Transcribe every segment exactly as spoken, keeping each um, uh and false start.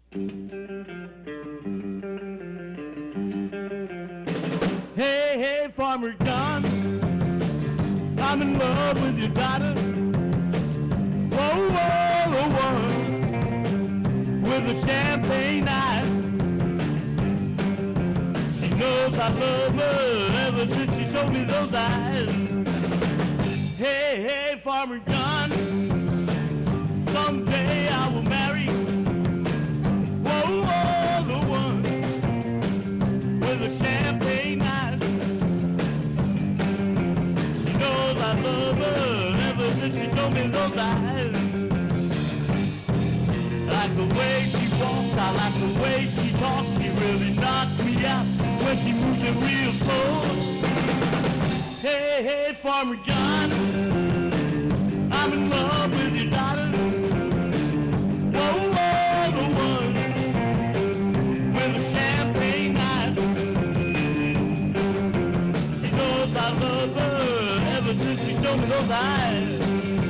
Hey, hey, Farmer John, I'm in love with your daughter. Whoa, whoa, the one with the champagne eyes. She knows I love her ever since she showed me those eyes. Hey, hey, Farmer John, someday I will marry. Whoa, whoa, the one with the champagne eyes. She knows I love her ever since she showed me those eyes. I like the way she walks, I like the way she talks. She really knocks me out when she moves it real slow. Hey, hey, Farmer John, I'm in love with your daughter. Whoa, whoa, the one with the champagne eyes. She knows I love her ever since she showed me those eyes.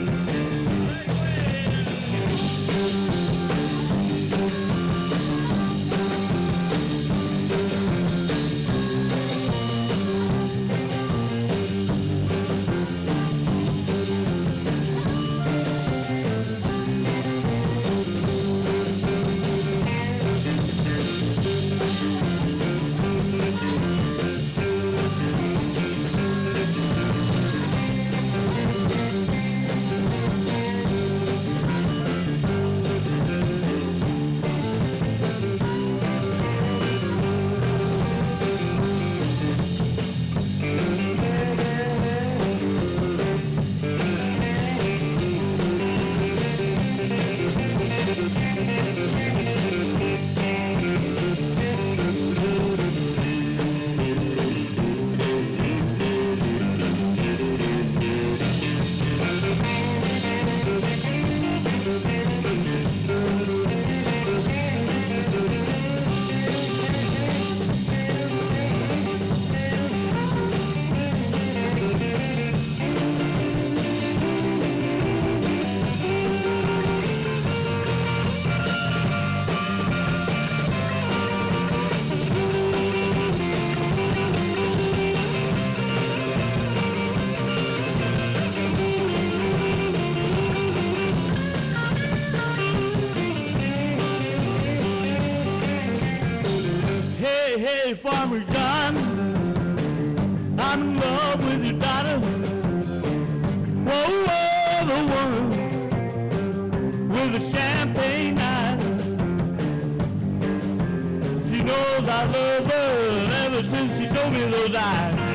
Hey, hey, Farmer John, I'm in love with your daughter. Whoa, whoa, the one with the champagne eyes. She knows I love her ever since she showed me those eyes.